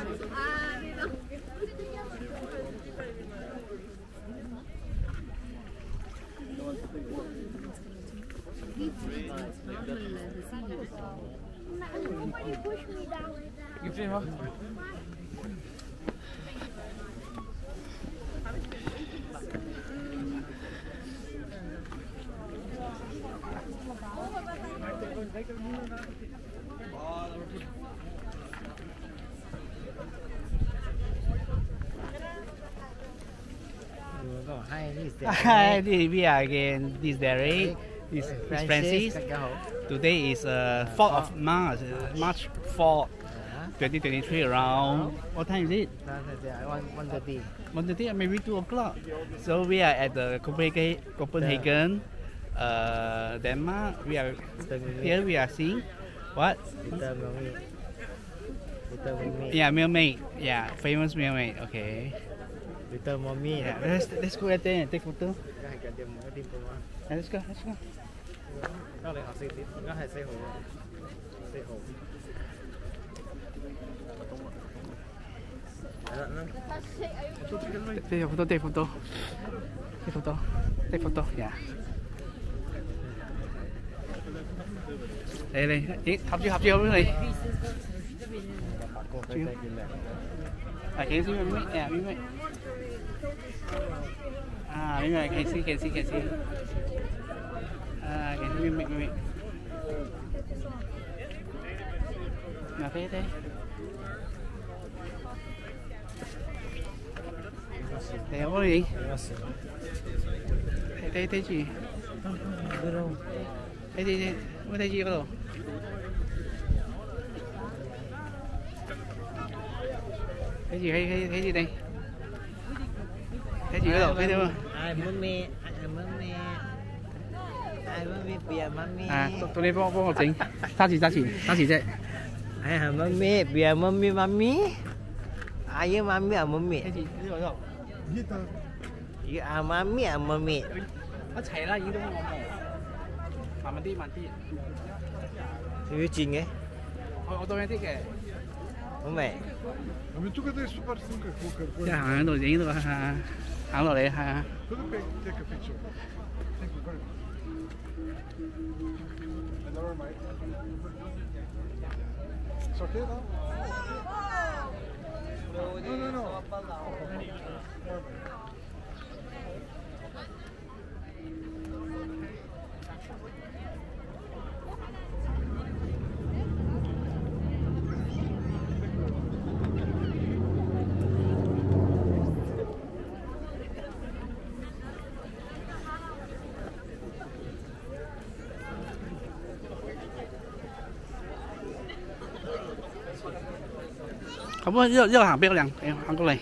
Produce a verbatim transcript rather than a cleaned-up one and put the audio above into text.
You film không? Hi, we are again. This Derek. This is Francis. Today is uh, fourth of March, uh, March fourth, twenty twenty-three. Around what time is it? one thirty. one thirty, maybe two o'clock. So we are at the Copenhagen, Copenhagen, uh, Denmark. We are here. We are seeing what? Yeah, Mermaid. Yeah, famous Mermaid. Okay. Little mommy. Yeah, let's let's go right there and take photo. Yeah, let's go. Let's go. Take photo. Take photo. Take photo. Take photo. Yeah. Đây đây, ý, hợp chưa hợp chưa cái này. À, can you see me? Yeah, me. Ah, me, can see, can see, can see. Ah, can see me, me. Nào thế thế. Đây không có gì? Thấy thấy thấy gì? Thấy gì? Mới thấy gì ở đâu? Cái gì hay hay thấy gì đây? Cái gì ở đâu? Thấy không? Ai muốn mẹ, ai muốn mẹ, ai muốn mẹ bia mami. À, tôi đây幫幫我整，揸住揸住揸住啫。 ai係媽咪bia mami mami，ai với mami à mami。 睇住呢度呢度。 咦啊媽咪啊媽咪， 一齊啦，已經都我望。慢慢啲，慢啲。 要唔要轉嘅？ 我我多一啲嘅。 好味。 即係行喺度影到下，行落嚟下。咁啊，一路一路行俾我靚，行過嚟。